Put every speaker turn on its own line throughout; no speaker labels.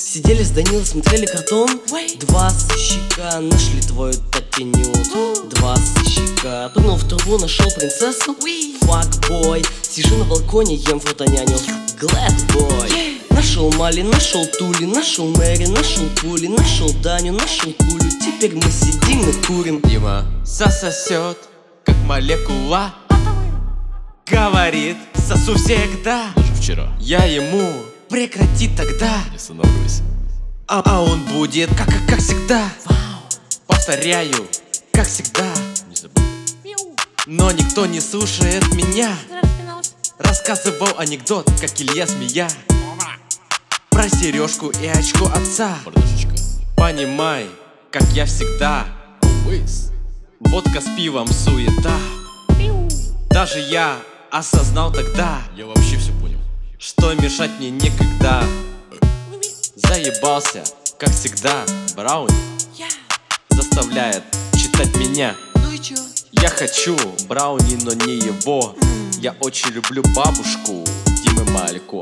Сидели с Данилой, смотрели картон. Два сыщика нашли твою татенют. Два сыщика прыгнул в трубу, нашел принцессу. Факбой, сижу на балконе, ем фрутоняню. Глэдбой. Нашел Мали, нашел Тули, нашел Мэри, нашел Пули, нашел Даню, нашел Кулю. Теперь мы сидим и курим.
Дима засосет, как молекула. Говорит, сосу всегда.
Даже вчера.
Я ему прекрати тогда.
Не останавливайся.
А он будет как всегда. Повторяю, как всегда.
Не забудь.
Но никто не слушает меня. Рассказывал анекдот, как Илья змея. Про сережку и очко отца.
Мордашечка.
Понимай, как я всегда.
Always.
Водка с пивом, суета. Даже я осознал тогда,
Я вообще все понял.
что мешать мне некогда. Заебался, как всегда, Брауни заставляет читать меня.
Ну и чё?
Я хочу Брауни, но не его. Я очень люблю бабушку Димы Малько.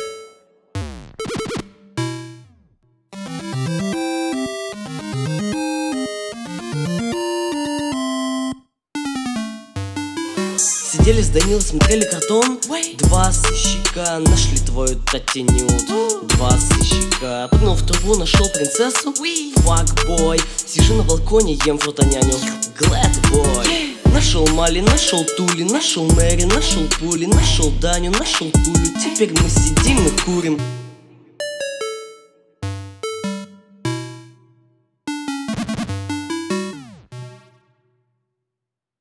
Сидели с Данилой, смотрели картон. Два сыщика нашли твою татенют. Два сыщика прыгнул в трубу, нашел принцессу. Факбой, сижу на балконе, ем фрутоняню. Глэдбой. Нашел Мали, нашел Тули, нашел Мэри, нашел Пули, нашел Даню, нашел Кулю. Теперь мы сидим и курим.